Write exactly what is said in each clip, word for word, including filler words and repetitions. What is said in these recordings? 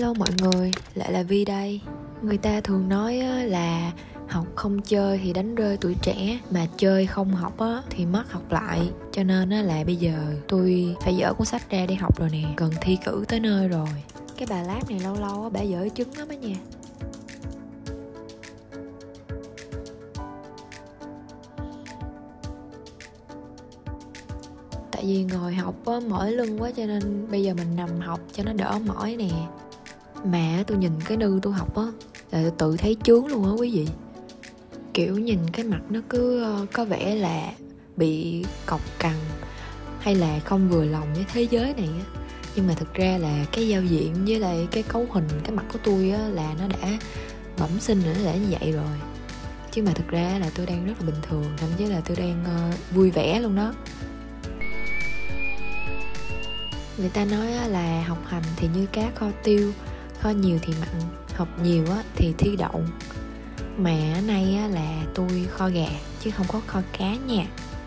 Hello mọi người, lại là Vi đây. Người ta thường nói là học không chơi thì đánh rơi tuổi trẻ, mà chơi không học thì mất học lại. Cho nên là bây giờ tôi phải dỡ cuốn sách ra để học rồi nè, gần thi cử tới nơi rồi. Cái bà lab này lâu lâu bà dở trứng lắm á nha. Tại vì ngồi học á, mỏi lưng quá cho nên bây giờ mình nằm học cho nó đỡ mỏi nè. Mà tôi nhìn cái nư tôi học á là tôi tự thấy chướng luôn á quý vị. Kiểu nhìn cái mặt nó cứ có vẻ là bị cọc cằn hay là không vừa lòng với thế giới này á. Nhưng mà thực ra là cái giao diện với lại cái cấu hình cái mặt của tôi á là nó đã bẩm sinh rồi, nó đã như vậy rồi. Chứ mà thực ra là tôi đang rất là bình thường, thậm chí là tôi đang uh, vui vẻ luôn đó. Người ta nói là học hành thì như cá kho tiêu, kho nhiều thì mặn, học nhiều thì thi đậu. Mà ở nay là tôi kho gà chứ không có kho cá nha.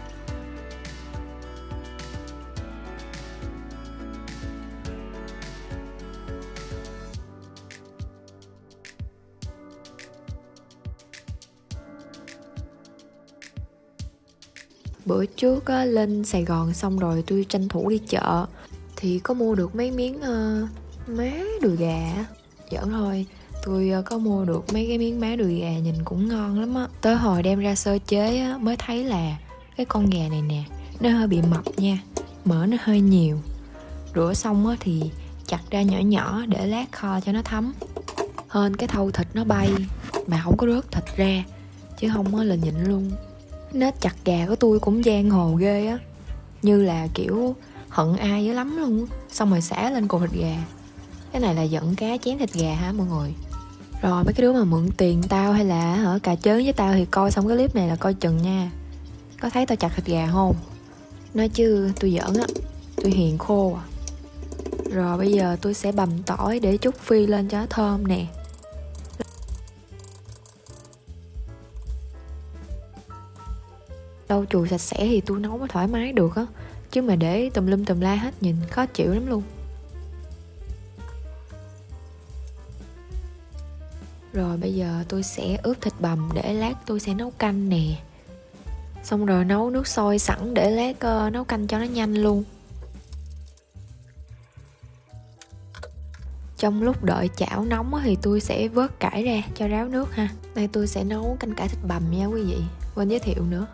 Bữa trước á, lên Sài Gòn xong rồi tôi tranh thủ đi chợ thì có mua được mấy miếng uh, má đùi gà. Giỡn thôi, tôi uh, có mua được mấy cái miếng má đùi gà nhìn cũng ngon lắm á. Tới hồi đem ra sơ chế á, mới thấy là cái con gà này nè nó hơi bị mập nha, mỡ nó hơi nhiều. Rửa xong á, thì chặt ra nhỏ nhỏ để lát kho cho nó thấm. Hên cái thau thịt nó bay mà không có rớt thịt ra, chứ không á là nhịn luôn. Nết chặt gà của tôi cũng giang hồ ghê á, như là kiểu hận ai dữ lắm luôn, xong rồi xả lên cục thịt gà. Cái này là giận cá chém thịt gà hả mọi người? Rồi mấy cái đứa mà mượn tiền tao hay là hả cà chớn với tao thì coi xong cái clip này là coi chừng nha. Có thấy tao chặt thịt gà không? Nói chứ tôi giỡn á, tôi hiền khô à. Rồi bây giờ tôi sẽ bằm tỏi để chút phi lên cho nó thơm nè. Lau chùi sạch sẽ thì tôi nấu mới thoải mái được á, chứ mà để tùm lum tùm la hết nhìn khó chịu lắm luôn. Rồi bây giờ tôi sẽ ướp thịt bằm để lát tôi sẽ nấu canh nè. Xong rồi nấu nước sôi sẵn để lát uh, nấu canh cho nó nhanh luôn. Trong lúc đợi chảo nóng thì tôi sẽ vớt cải ra cho ráo nước ha. Đây tôi sẽ nấu canh cải thịt bằm nha quý vị. Quên giới thiệu nữa.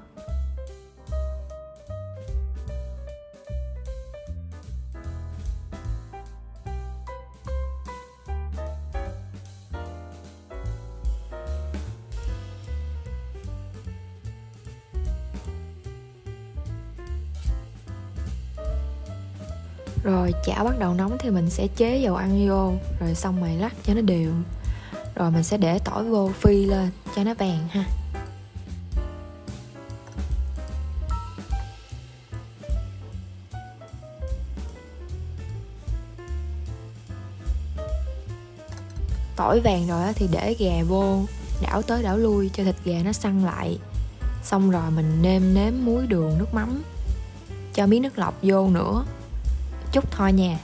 Rồi chảo bắt đầu nóng thì mình sẽ chế dầu ăn vô, rồi xong rồi lắc cho nó đều. Rồi mình sẽ để tỏi vô phi lên cho nó vàng ha. Tỏi vàng rồi thì để gà vô, đảo tới đảo lui cho thịt gà nó săn lại. Xong rồi mình nêm nếm muối đường nước mắm, cho miếng nước lọc vô nữa, chút thôi nha.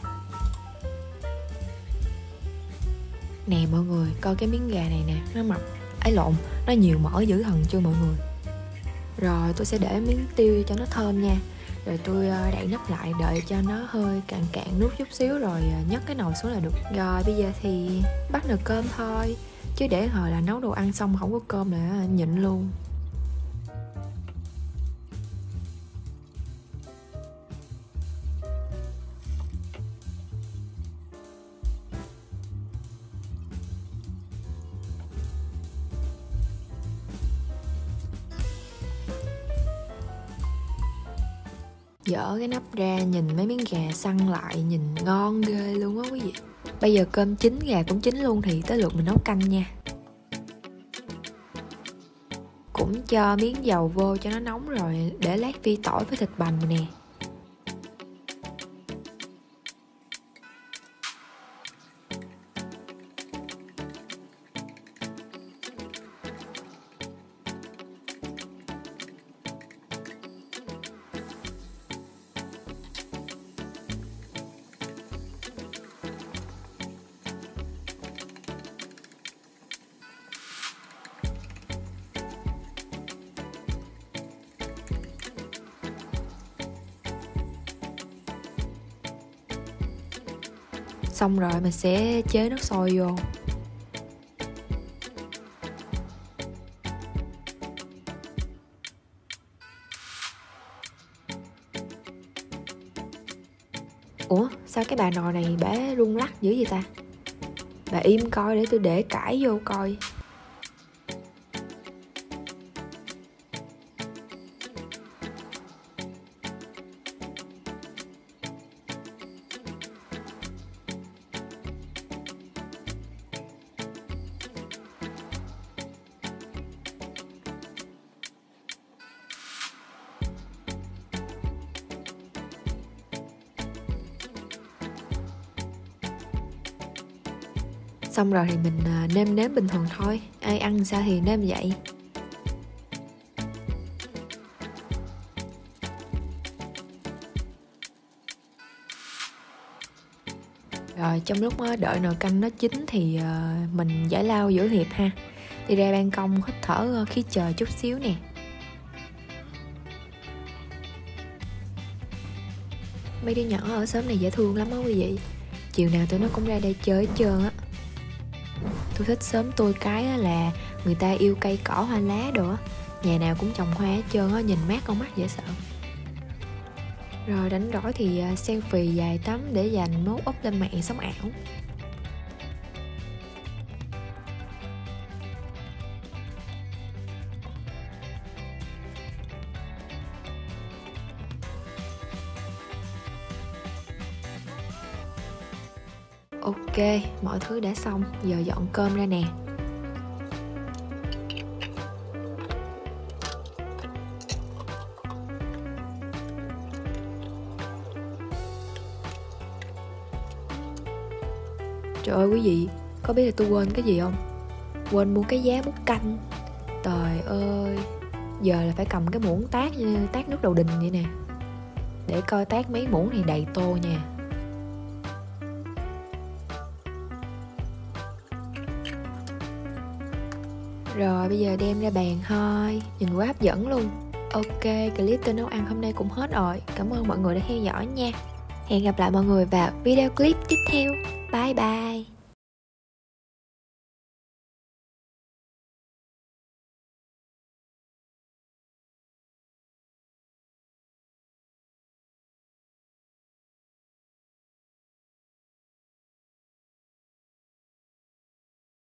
Nè mọi người, coi cái miếng gà này nè, nó mập, ấy lộn, nó nhiều mỡ dữ thần chưa mọi người. Rồi tôi sẽ để miếng tiêu cho nó thơm nha. Rồi tôi đậy nắp lại đợi cho nó hơi cạn cạn nước chút xíu rồi nhấc cái nồi xuống là được. Rồi bây giờ thì bắt nồi cơm thôi, chứ để hồi là nấu đồ ăn xong không có cơm là nhịn luôn. Dỡ cái nắp ra nhìn mấy miếng gà săn lại nhìn ngon ghê luôn á quý vị. Bây giờ cơm chín gà cũng chín luôn thì tới lượt mình nấu canh nha. Cũng cho miếng dầu vô cho nó nóng rồi để lát phi tỏi với thịt bằm nè. Xong rồi mình sẽ chế nước sôi vô. Ủa sao cái bà nồi này bả rung lắc dữ vậy ta? Bà im coi để tôi để cải vô coi. Xong rồi thì mình nêm nếm bình thường thôi, ai ăn sao thì nêm vậy. Rồi trong lúc đợi nồi canh nó chín thì mình giải lao giữa hiệp ha. Đi ra ban công hít thở khí trời chút xíu nè. Mấy đứa nhỏ ở xóm này dễ thương lắm á quý vị. Chiều nào tụi nó cũng ra đây chơi hết trơn á. Tôi thích xóm tôi cái là người ta yêu cây cỏ hoa lá đồ á. Nhà nào cũng trồng hoa hết trơn á, nhìn mát con mắt dễ sợ. Rồi đánh rỗi thì selfie dài tắm để dành mốt up lên mạng sống ảo. Ok, mọi thứ đã xong, giờ dọn cơm ra nè. Trời ơi quý vị, có biết là tôi quên cái gì không? Quên mua cái giá múc canh. Trời ơi, giờ là phải cầm cái muỗng tát tát nước đầu đình vậy nè. Để coi tát mấy muỗng thì đầy tô nha. Rồi bây giờ đem ra bàn thôi, nhìn quá hấp dẫn luôn. Ok, clip tôi nấu ăn hôm nay cũng hết rồi. Cảm ơn mọi người đã theo dõi nha. Hẹn gặp lại mọi người vào video clip tiếp theo. Bye bye.